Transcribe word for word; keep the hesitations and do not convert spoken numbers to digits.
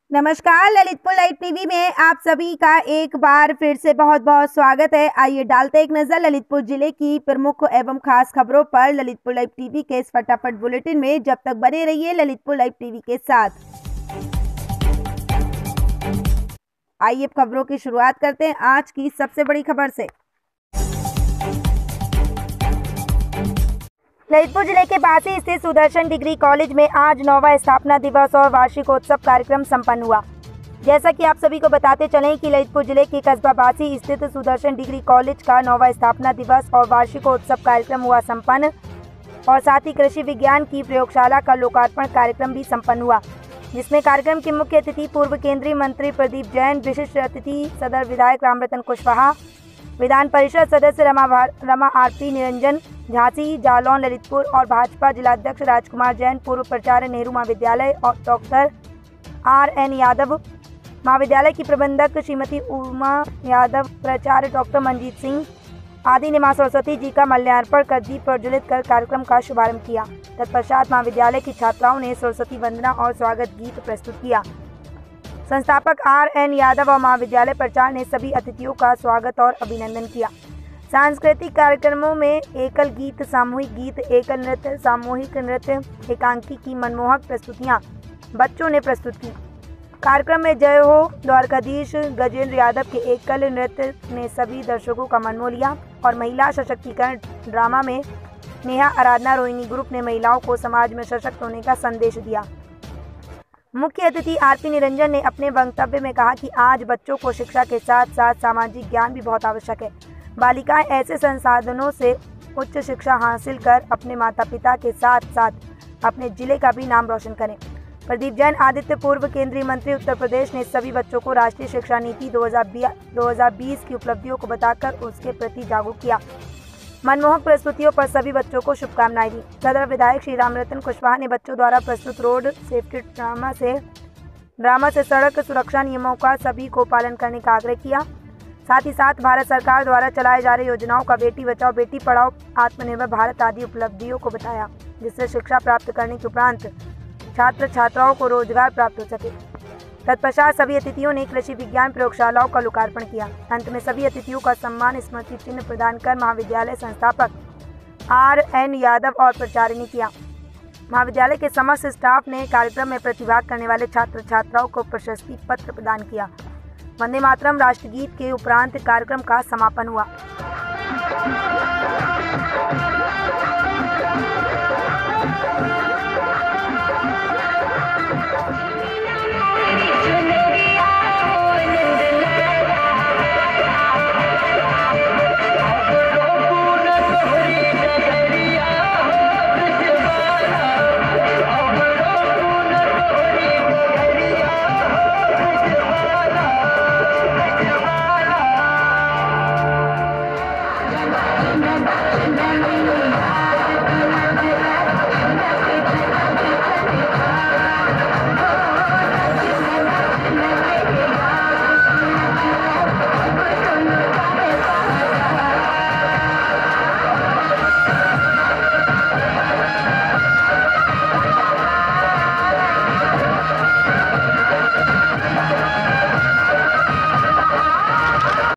नमस्कार, Lalitpur live TV में आप सभी का एक बार फिर से बहुत बहुत स्वागत है। आइए डालते एक नजर ललितपुर जिले की प्रमुख एवं खास खबरों पर ललितपुर लाइव टीवी के इस फटाफट बुलेटिन में। जब तक बने रहिए ललितपुर लाइव टीवी के साथ। आइए खबरों की शुरुआत करते हैं आज की सबसे बड़ी खबर से। ललितपुर जिले के बासी स्थित सुदर्शन डिग्री कॉलेज में आज नौवां स्थापना दिवस और वार्षिकोत्सव कार्यक्रम संपन्न हुआ। जैसा कि आप सभी को बताते चलें कि ललितपुर जिले के कस्बा बासी स्थित सुदर्शन डिग्री कॉलेज का नौवां स्थापना दिवस और वार्षिकोत्सव कार्यक्रम हुआ संपन्न और साथ ही कृषि विज्ञान की प्रयोगशाला का लोकार्पण कार्यक्रम भी संपन्न हुआ, जिसमें कार्यक्रम के मुख्य अतिथि पूर्व केंद्रीय मंत्री प्रदीप जैन, विशिष्ट अतिथि सदर विधायक रामरतन कुशवाहा, विधान परिषद सदस्य रमा रमा आरती निरंजन झांसी जालौन ललितपुर और भाजपा जिलाध्यक्ष राजकुमार जैन, पूर्व प्राचार्य नेहरू महाविद्यालय और डॉक्टर आर एन यादव, महाविद्यालय की प्रबंधक श्रीमती उमा यादव, प्राचार्य डॉक्टर मंजीत सिंह आदि ने मां सरस्वती जी का माल्यार्पण कर दीप प्रज्वलित कर कार्यक्रम का शुभारंभ किया। तत्पश्चात महाविद्यालय की छात्राओं ने सरस्वती वंदना और स्वागत गीत प्रस्तुत किया। संस्थापक आर एन यादव और महाविद्यालय प्राचार्य ने सभी अतिथियों का स्वागत और अभिनंदन किया। सांस्कृतिक कार्यक्रमों में एकल गीत, सामूहिक गीत, एकल नृत्य, सामूहिक नृत्य, एकांकी की मनमोहक प्रस्तुतियां बच्चों ने प्रस्तुत की। कार्यक्रम में जय हो द्वारकाधीश गजेंद्र यादव के एकल नृत्य ने सभी दर्शकों का मन मोह लिया और महिला सशक्तिकरण ड्रामा में नेहा आराधना रोहिणी ग्रुप ने महिलाओं को समाज में सशक्त होने का संदेश दिया। मुख्य अतिथि आरती निरंजन ने अपने वक्तव्य में कहा कि आज बच्चों को शिक्षा के साथ साथ सामाजिक ज्ञान भी बहुत आवश्यक है। बालिकाएं ऐसे संसाधनों से उच्च शिक्षा हासिल कर अपने माता पिता के साथ साथ अपने जिले का भी नाम रोशन करें। प्रदीप जैन आदित्य, पूर्व केंद्रीय मंत्री उत्तर प्रदेश, ने सभी बच्चों को राष्ट्रीय शिक्षा नीति दो हज़ार बीस की उपलब्धियों को बताकर उसके प्रति जागरूक किया। मनमोहक प्रस्तुतियों पर सभी बच्चों को शुभकामनाएं दी। सदर विधायक श्री रामरतन कुशवाहा ने बच्चों द्वारा प्रस्तुत रोड सेफ्टी ड्रामा से ड्रामा से सड़क सुरक्षा नियमों का सभी को पालन करने का आग्रह किया। साथ ही साथ भारत सरकार द्वारा चलाए जा रही योजनाओं का बेटी बचाओ बेटी पढ़ाओ, आत्मनिर्भर भारत आदि उपलब्धियों को बताया, जिससे शिक्षा प्राप्त करने के उपरांत छात्र छात्राओं को रोजगार प्राप्त हो सके। तत्पश्चात सभी अतिथियों ने कृषि विज्ञान प्रयोगशालाओं का लोकार्पण किया। अंत में सभी अतिथियों का सम्मान स्मृति चिन्ह प्रदान कर महाविद्यालय संस्थापक आर एन यादव और प्राचार्य ने किया। महाविद्यालय के समस्त स्टाफ ने कार्यक्रम में प्रतिभाग करने वाले छात्र छात्राओं को प्रशस्ति पत्र प्रदान किया। वंदे मातरम राष्ट्रगीत के उपरांत कार्यक्रम का समापन हुआ।